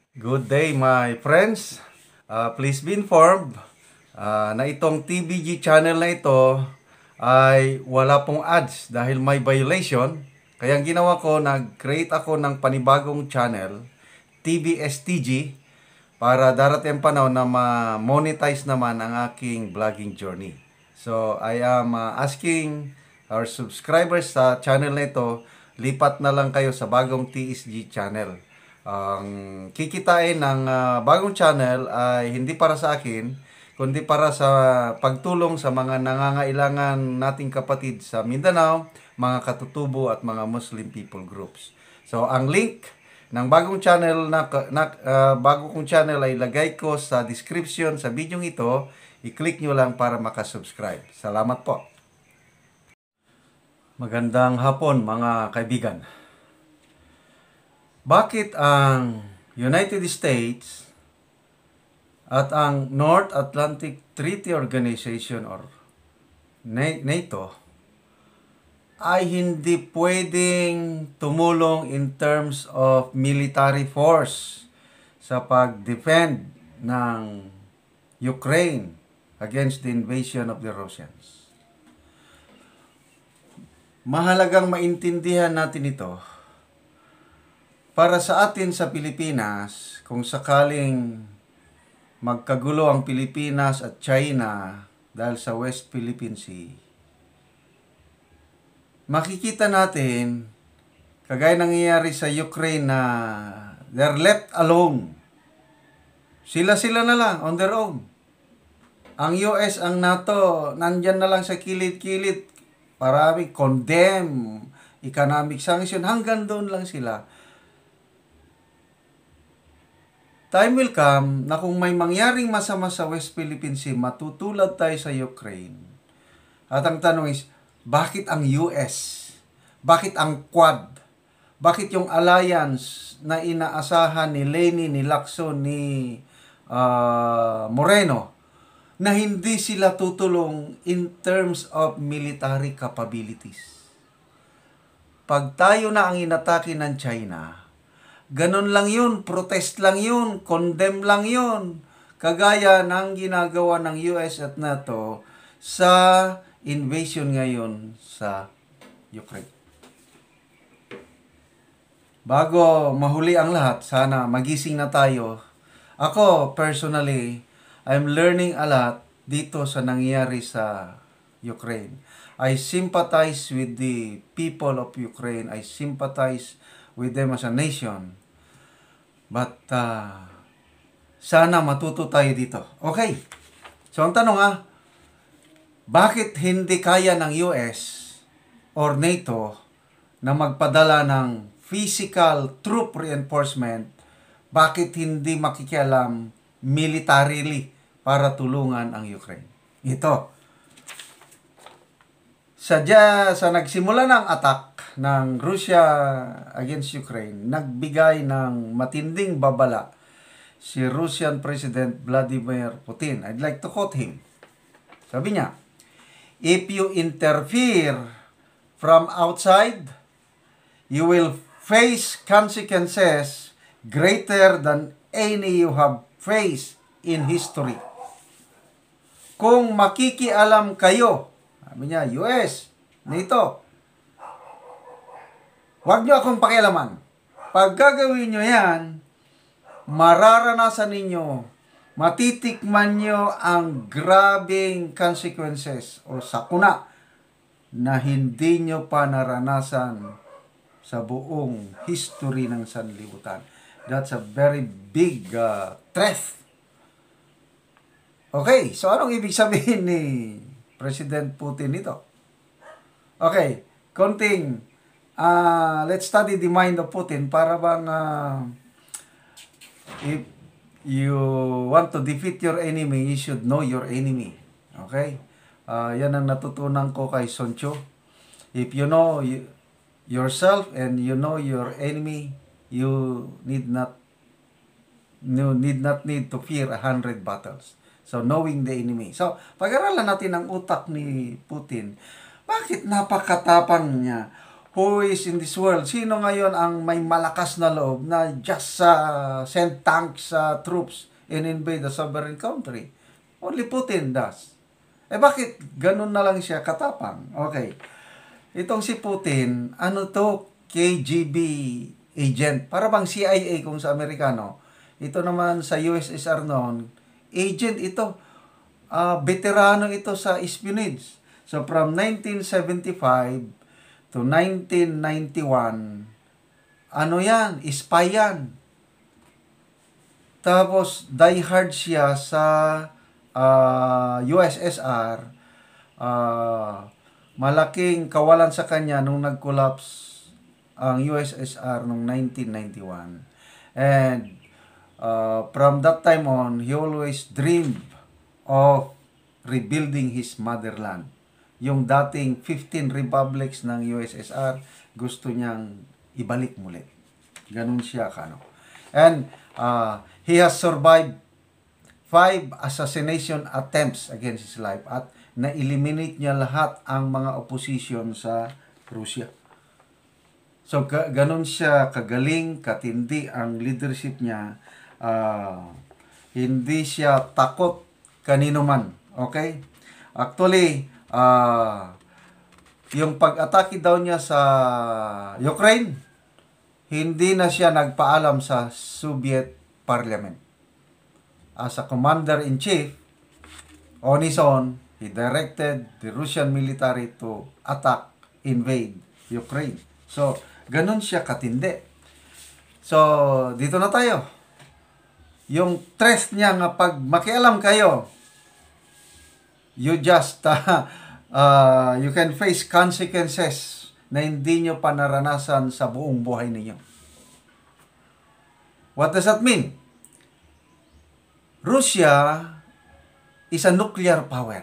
Good day, my friends. Please be informed na itong TVG channel na ito ay wala pong ads dahil may violation. Kaya ang ginawa ko, nag-create ako ng panibagong channel, TVSTG, para darating ang panahon na ma-monetize naman ang aking vlogging journey. So, I am asking our subscribers sa channel na ito, lipat na lang kayo sa bagong TSG channel. Ang kikitain ng bagong channel ay hindi para sa akin, kundi para sa pagtulong sa mga nangangailangan nating kapatid sa Mindanao, mga katutubo at mga Muslim people groups. So, ang link ng bagong channel bago kong channel ay ilagay ko sa description sa video ito. I-click nyo lang para makasubscribe. Salamat po. Magandang hapon mga kaibigan. Bakit ang United States at ang North Atlantic Treaty Organization or NATO ay hindi pwedeng tumulong in terms of military force sa pag-defend ng Ukraine against the invasion of the Russians? Mahalagang maintindihan natin ito para sa atin sa Pilipinas. Kung sakaling magkagulo ang Pilipinas at China dahil sa West Philippine Sea, makikita natin, kagaya nangyayari sa Ukraine na they're left alone. Sila-sila na lang, on their own. Ang US, ang NATO, nandyan na lang sa kilid-kilid. Parami condemn, economic sanction, hanggang doon lang sila. Time will come na kung may mangyaring masama sa West Philippine Sea, matutulad tayo sa Ukraine. At ang tanong is, bakit ang US? Bakit ang Quad? Bakit yung alliance na inaasahan ni Lenin, ni Lacson, ni Moreno, na hindi sila tutulong in terms of military capabilities? Pag tayo na ang inatake ng China, ganun lang yun, protest lang yun, condemn lang yun. Kagaya ng ginagawa ng US at NATO sa invasion ngayon sa Ukraine. Bago mahuli ang lahat, sana magising na tayo. Ako, personally, I'm learning a lot dito sa nangyayari sa Ukraine. I sympathize with the people of Ukraine. I sympathize with them as a nation. But, sana matuto tayo dito. Okay. So, ang tanong bakit hindi kaya ng US or NATO na magpadala ng physical troop reinforcement? Bakit hindi makikialam militarily para tulungan ang Ukraine? Ito. Sa nagsimula ng attack ng Russia against Ukraine, nagbigay ng matinding babala si Russian President Vladimir Putin. I'd like to quote him. Sabi niya, "If you interfere from outside, you will face consequences greater than any you have faced in history." Kung makikialam kayo, sabi niya, US, NATO, huwag niyo akong pakialaman. Pag gagawin niyo yan, mararanasan ninyo, matitikman niyo ang grabing consequences o sakuna na hindi niyo pa naranasan sa buong history ng sanlibutan. That's a very big threat. Okay, so anong ibig sabihin ni President Putin nito? Okay, konting let's study the mind of Putin para bang if you want to defeat your enemy, you should know your enemy. Okay? Yan ang natutunan ko kay Sun Tzu. If you know yourself and you know your enemy, you need not need to fear 100 battles. So, knowing the enemy. So, pag-aralan natin ang utak ni Putin. Bakit napakatapang niya? who is in this world? Sino ngayon ang may malakas na loob na just send tanks, troops, and invade a sovereign country? Only Putin does. Bakit ganun na lang siya katapang? Okay. Itong si Putin, ano to? KGB agent. Para bang CIA kung sa Amerikano. Ito naman sa USSR noon, agent ito. Veterano ito sa espionage. So from 1975 to 1991, ano yan? Spy yan. Tapos, diehard siya sa USSR. Malaking kawalan sa kanya nung nag-collapse ang USSR noong 1991. And from that time on, he always dreamed of rebuilding his motherland. Yung dating 15 republics ng USSR, gusto niyang ibalik muli. Ganun siya, kano. And he has survived 5 assassination attempts against his life at na-eliminate niya lahat ang mga opposition sa Russia. So, ganun siya kagaling, katindi ang leadership niya. Hindi siya takot kanino man. Okay? Actually, yung pag-atake daw niya sa Ukraine, hindi na siya nagpaalam sa Soviet Parliament. As a commander-in-chief, on his own, he directed the Russian military to attack, invade Ukraine. So, ganun siya katindi. So, dito na tayo. Yung threat niya nga pag makialam kayo, you just, you can face consequences na hindi nyo pa naranasan sa buong buhay ninyo. What does that mean? Russia is a nuclear power.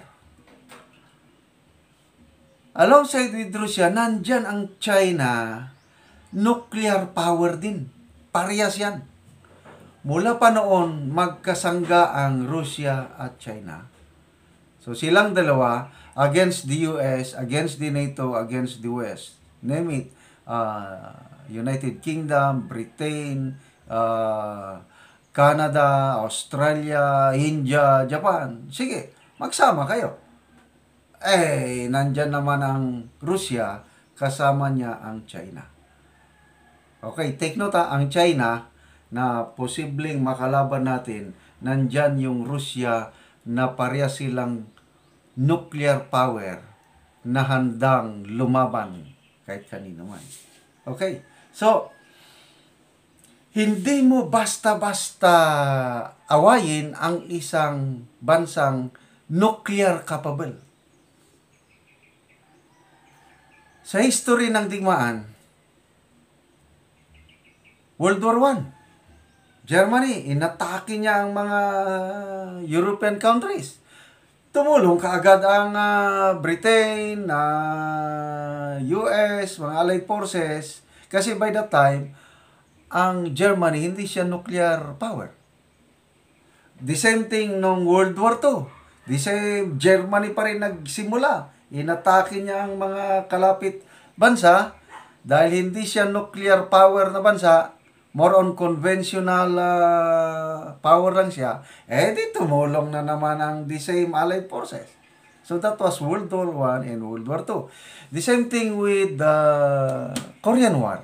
Alongside with Russia, nandyan ang China, nuclear power din. Parehas yan. Mula pa noon, magkasangga ang Russia at China. So silang dalawa, against the US, against the NATO, against the West. Name it, United Kingdom, Britain, Canada, Australia, India, Japan. Sige, magsama kayo. Nandyan naman ang Russia, kasama niya ang China. Okay, take note ang China na posibleng makalaban natin, nandyan yung Russia na pareha silang nuclear power na handang lumaban kahit kanino man. Okay, so, hindi mo basta-basta awayin ang isang bansang nuclear capable. Sa history ng digmaan, World War I, Germany, inatake niya ang mga European countries. Tumulong kaagad ang Britain, US, mga Allied forces, kasi by that time, ang Germany hindi siya nuclear power. The same thing nung World War II. The same, Germany pa rin nagsimula. Inatake niya ang mga kalapit bansa dahil hindi siya nuclear power na bansa, more on conventional power lang siya, di tumulong na naman ang the same Allied forces. So that was World War I and World War II. The same thing with the Korean War.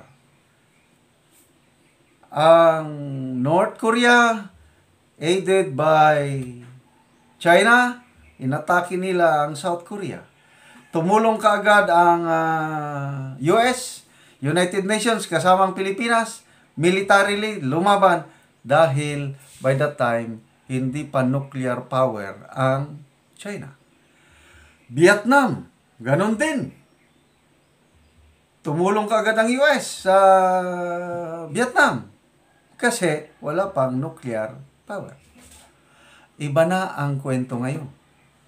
Ang North Korea, aided by China, inatake nila ang South Korea. Tumulong kaagad ang US, United Nations, kasamang Pilipinas, militarily lumaban dahil by that time, hindi pa nuclear power ang China. Vietnam, ganun din. Tumulong kaagad ang US sa Vietnam kasi wala pang nuclear power. Iba na ang kwento ngayon.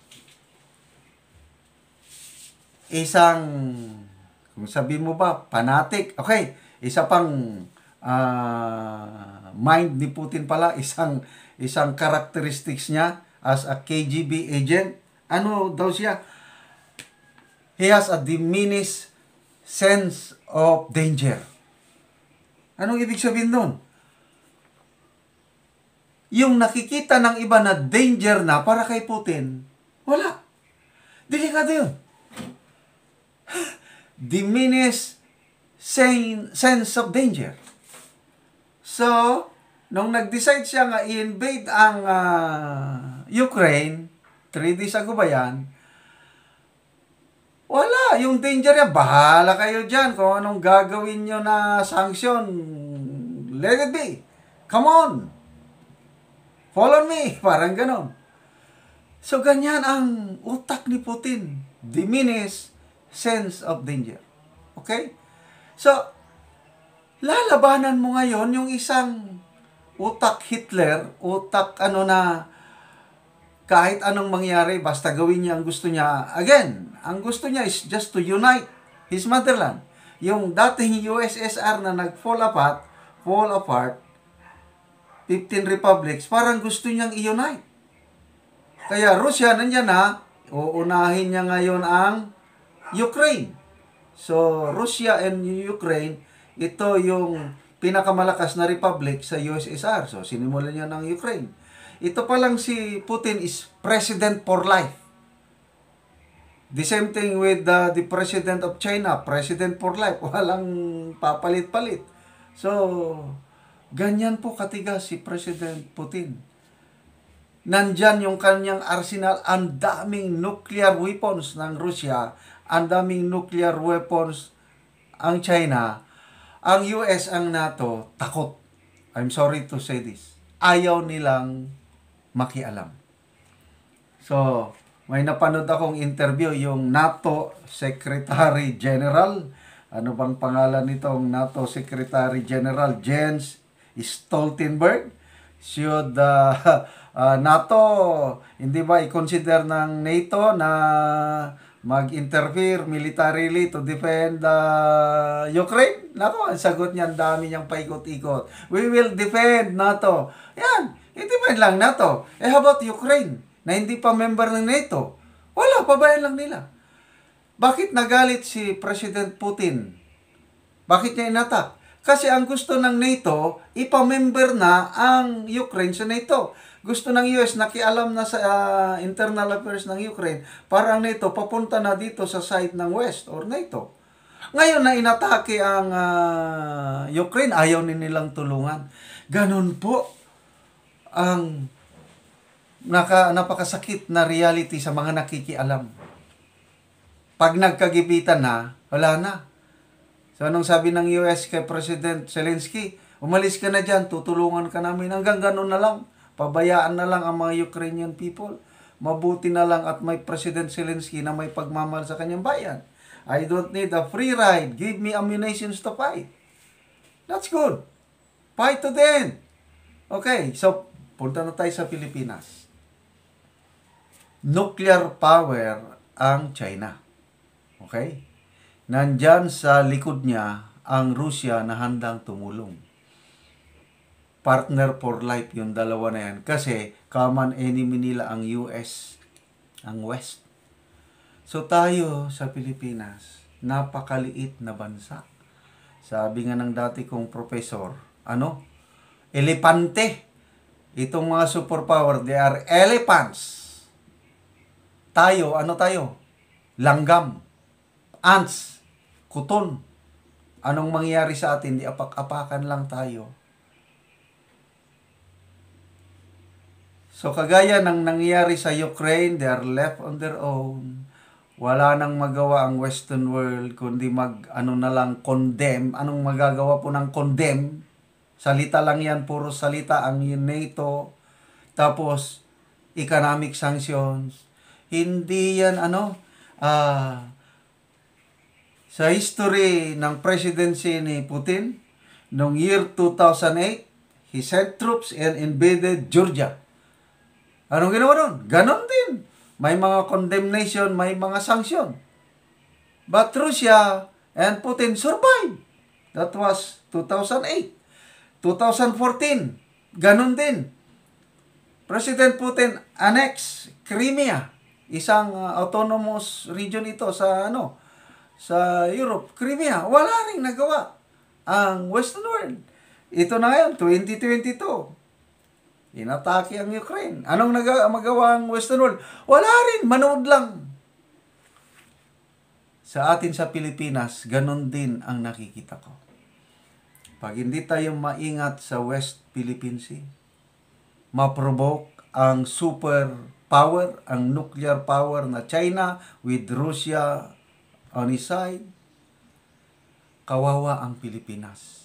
Isang, kung sabihin mo ba, fanatic. Okay, isa pang mind ni Putin pala, isang characteristics niya as a KGB agent. Ano daw siya? He has a diminished sense of danger. Anong ibig sabihin doon? Yung nakikita ng iba na danger na para kay Putin, wala. Delikado yun. Diminished sense of danger. So, nung nag-decide siya nga i-invade ang Ukraine, 3 days ago ba yan, wala. Yung danger yan, bahala kayo dyan kung anong gagawin nyo na sanction. Let it be. Come on. Follow me. Parang ganon. So, ganyan ang utak ni Putin. Diminished sense of danger. Okay? So, lalabanan mo ngayon yung isang utak Hitler, utak na kahit anong mangyari, basta gawin niya ang gusto niya. Again, ang gusto niya is just to unite his motherland. Yung dating USSR na nag-fall apart, 15 republics, parang gusto niyang i-unite. Kaya Russia, nandiyan na, uunahin niya ngayon ang Ukraine. So, Russia and Ukraine, ito yung pinakamalakas na republic sa USSR. So, sinimulan niya ng Ukraine. Ito pa lang si Putin is president for life. The same thing with the president of China, president for life. Walang papalit-palit. So, ganyan po katigas si President Putin. Nandyan yung kanyang arsenal, ang daming nuclear weapons ng Russia, ang daming nuclear weapons ang China, ang US, ang NATO, takot. I'm sorry to say this. Ayaw nilang makialam. So, may napanood akong interview, yung NATO Secretary General. Ano bang pangalan nitong NATO Secretary General? Jens Stoltenberg. Should NATO, hindi ba i-consider ng NATO na mag-interfere militarily to defend Ukraine? Nako, ang sagot niya, ang dami niyang paikot-ikot. We will defend NATO. Yan, i-defend lang NATO. How about Ukraine, na hindi pa member ng NATO? Wala, pabayan lang nila. Bakit nagalit si President Putin? Bakit niya inatak? Kasi ang gusto ng NATO, ipamember na ang Ukraine sa NATO. Gusto ng US nakialam na sa internal affairs ng Ukraine para ang NATO papunta na dito sa side ng West or NATO. Ngayon na inatake ang Ukraine, ayaw nilang tulungan. Ganon po ang napakasakit na reality sa mga nakikialam. Pag nagkagipitan na, wala na. So, anong sabi ng US kay President Zelensky? Umalis ka na dyan, tutulungan ka namin. Hanggang ganun na lang. Pabayaan na lang ang mga Ukrainian people. Mabuti na lang at may President Zelensky na may pagmamahal sa kanyang bayan. I don't need a free ride. Give me ammunitions to fight. That's good. Fight to the end. Okay, so punta na tayo sa Pilipinas. Nuclear power ang China. Okay? Nandyan sa likod niya ang Russia na handang tumulong. Partner for life yung dalawa na yan. Kasi common enemy nila ang US, ang West. So tayo sa Pilipinas, napakaliit na bansa. Sabi nga ng dati kong professor, elepante. Itong mga superpower, they are elephants. Tayo, tayo? Langgam, ants, kuton. Anong mangyayari sa atin? Di apak-apakan lang tayo. So, kagaya ng nangyayari sa Ukraine, they are left on their own. Wala nang magawa ang Western world, kundi na lang, condemn. Anong magagawa po ng condemn? Salita lang yan, puro salita ang NATO. Tapos, economic sanctions. Hindi yan, sa history ng presidency ni Putin, noong year 2008, he sent troops and invaded Georgia. Anong ginawa nun? Ganon din. May mga condemnation, may mga sanction. But Russia and Putin survived. That was 2008. 2014, ganon din. President Putin annex Crimea, isang autonomous region ito sa sa Europe, Crimea. Wala ring nagawa ang Western world. Ito na ngayon, 2022. Inatake ang Ukraine. Anong magawa ang Western world? Wala rin, manood lang. Sa atin sa Pilipinas, ganun din ang nakikita ko. Pag hindi tayo maingat sa West Philippine Sea, ma-provoke ang super power, ang nuclear power na China with Russia on his side, kawawa ang Pilipinas.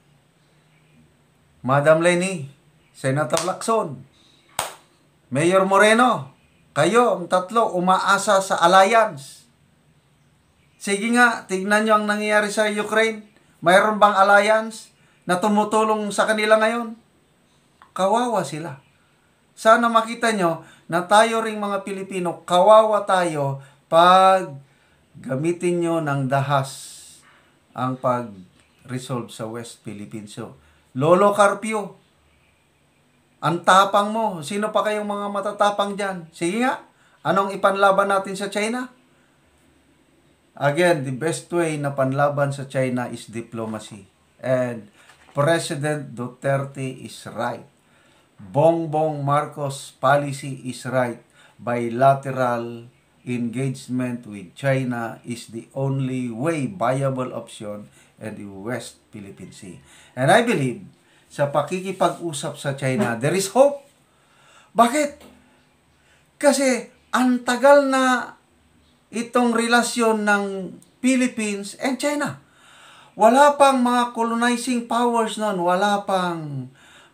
Madam Lenny, Senator Lacson, Mayor Moreno, kayo ang tatlo umaasa sa alliance. Sige nga, tignan nyo ang nangyayari sa Ukraine. Mayroon bang alliance na tumutulong sa kanila ngayon? Kawawa sila. Sana makita nyo na tayo ring mga Pilipino, kawawa tayo pag gamitin nyo ng dahas ang pag-resolve sa West Philippines. So, Lolo Carpio, ang tapang mo. Sino pa kayong mga matatapang dyan? Sige nga, anong ipanlaban natin sa China? Again, the best way na panlaban sa China is diplomacy. And President Duterte is right. Bongbong Marcos policy is right. Bilateral engagement with China is the only way viable option in the West Philippine Sea. And I believe, sa pakikipag-usap sa China, there is hope. Bakit? Kasi ang tagal na itong relasyon ng Philippines and China. Wala pang mga colonizing powers noon. Wala pang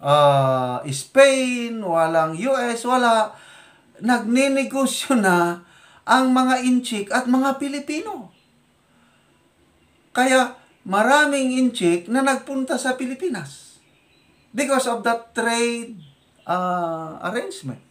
Spain, walang US, wala. Nagninegosyo na ang mga Inchik at mga Pilipino. Kaya maraming Inchik na nagpunta sa Pilipinas because of that trade arrangement.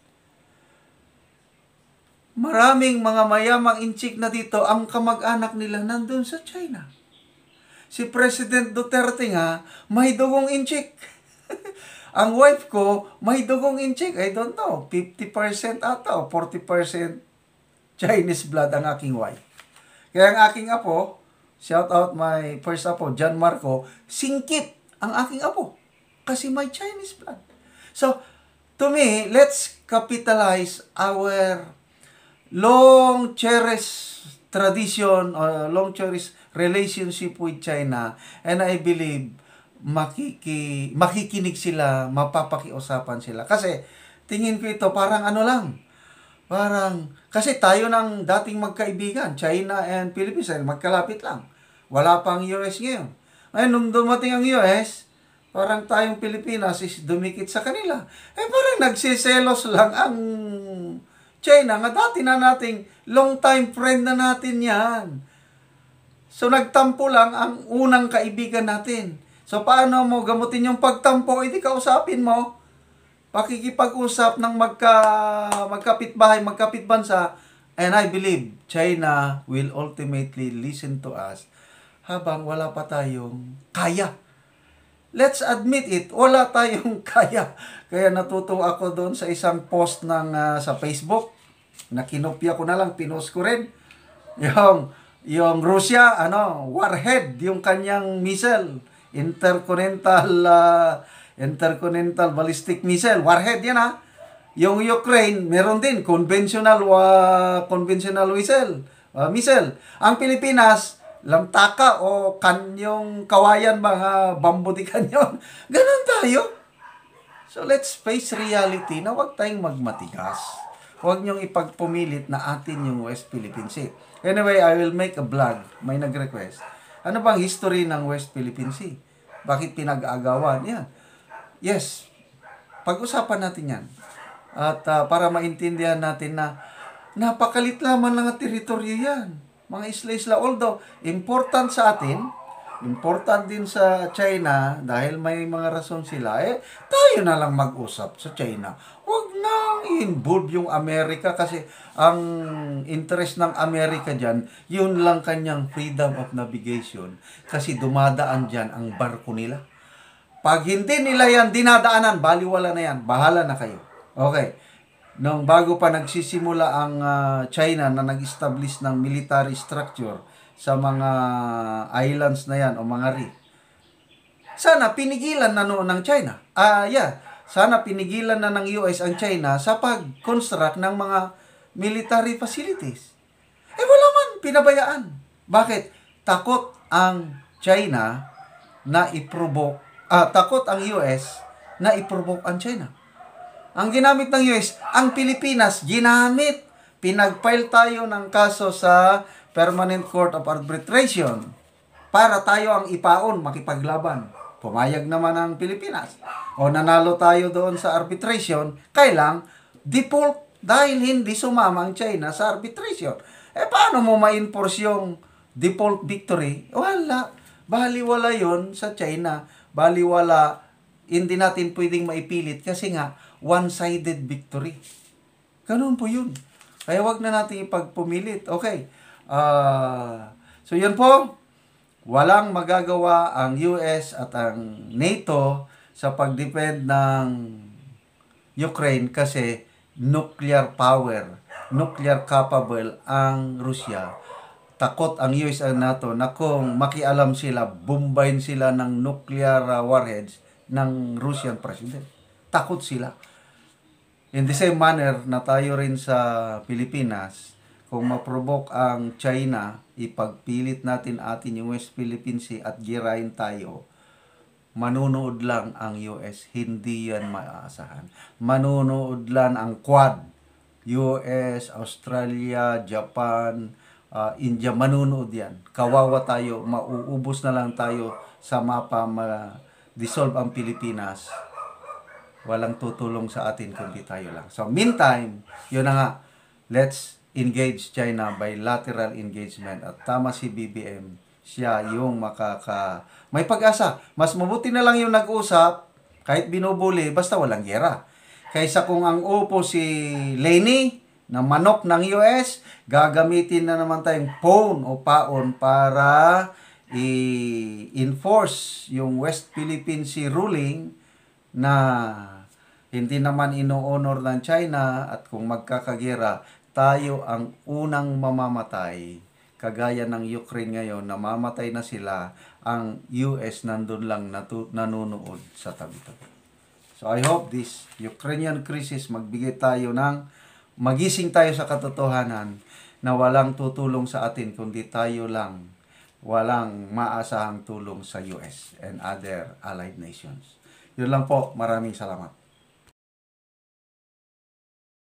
Maraming mga mayamang Inchik na dito, ang kamag-anak nila nandun sa China. Si President Duterte nga, may dugong Inchik. Ang wife ko, may dugong Inchik. I don't know, 50% ata o 40% Chinese blood ang aking wife. Kaya ang aking apo, shout out my first apo, John Marco, singkit ang aking apo. Kasi may Chinese blood. So, to me, let's capitalize our long cherished tradition or long cherished relationship with China, and I believe makikinig sila, mapapakiusapan sila. Kasi tingin ko ito parang ano lang, kasi tayo ng dating magkaibigan, China and Philippines, magkalapit lang. Wala pang US ngayon. Ngayon, nung dumating ang US, parang tayong Pilipinas is dumikit sa kanila. Parang nagsiselos lang ang China, nga dati na nating long time friend na natin yan. So, nagtampo lang ang unang kaibigan natin. So, paano mo gamutin yung pagtampo? Hindi kausapin mo. Pakikipag-usap ng magkapitbahay, magkapitbansa. And I believe China will ultimately listen to us habang wala pa tayong kaya. Let's admit it, wala tayong kaya. Kaya natutuwa ako doon sa isang post sa Facebook na kinopya ko na lang, pinost ko rin. Yung Russia, warhead, yung kanyang missile, intercontinental ballistic missile, warhead yan ha. Yung Ukraine, meron din conventional missile. Ang Pilipinas, lamtaka o kanyong kawayan, mga bambu di kanyon. Ganun tayo. So let's face reality na huwag tayong magmatigas. Huwag niyong ipagpumilit na atin yung West Philippine Sea. Anyway, I will make a vlog. May nag-request. Ano bang history ng West Philippine Sea? Bakit pinag-aagawan? Yan. Yes. Pag-usapan natin yan. At para maintindihan natin na napakalit lamang ng teritoryo yan. Mga isla-isla. Although, important sa atin, important din sa China, dahil may mga rason sila, tayo na lang mag-usap sa China. Huwag nang involve yung Amerika kasi ang interest ng Amerika dyan, yun lang kanyang freedom of navigation kasi dumadaan dyan ang barko nila. Pag hindi nila yan dinadaanan, baliwala na yan, bahala na kayo. Okay. Nung bago pa nagsisimula ang China na nag-establish ng military structure sa mga islands na yan o mga reef. Sana pinigilan na noon ng China. Sana pinigilan na ng US ang China sa pag-construct ng mga military facilities. Wala man, pinabayaan. Bakit? Takot ang China na takot ang US na i-provoke ang China. Ang ginamit ng US, ang Pilipinas, ginamit. Pinag-file tayo ng kaso sa Permanent Court of Arbitration para tayo ang ipaon, makipaglaban. Pumayag naman ang Pilipinas. O nanalo tayo doon sa arbitration, kailang default dahil hindi sumama ang China sa arbitration. Paano mo ma-enforce yung default victory? Wala. Baliwala yon sa China. Baliwala. Hindi natin pwedeng maipilit kasi nga one-sided victory. Ganun po yun. Kaya wag na natin ipagpumilit. Okay. So yun po. Walang magagawa ang US at ang NATO sa pag-defend ng Ukraine kasi nuclear power, nuclear capable ang Russia. Takot ang US at NATO na kung makialam sila, bombayin sila ng nuclear warheads ng Russian president. Takot sila. In the same manner na tayo rin sa Pilipinas, kung ma-provoke ang China, ipagpilit natin atin yung West Philippine Sea at girahin tayo, manunood lang ang US. Hindi yan maaasahan. Manunood lang ang Quad. US, Australia, Japan, India, manunood yan. Kawawa tayo, mauubos na lang tayo sa mapa, ma-dissolve ang Pilipinas. Walang tutulong sa atin kundi tayo lang. So, meantime, yun na nga, let's engage China by lateral engagement. At tama si BBM, siya yung may pag-asa. Mas mabuti na lang yung nag-usap, kahit binubuli, basta walang gera. Kaysa kung ang upo si Lenny, na manok ng US, gagamitin na naman tayong phone o paon para i-enforce yung West Philippine Sea ruling na hindi naman ino-honor ng China at kung magkakagera, tayo ang unang mamamatay. Kagaya ng Ukraine ngayon, namamatay na sila, ang US nandun lang nanonood sa tabi-tabi. So I hope this Ukrainian crisis magising tayo sa katotohanan na walang tutulong sa atin kundi tayo lang, walang maasahang tulong sa US and other allied nations. Yun lang po, maraming salamat.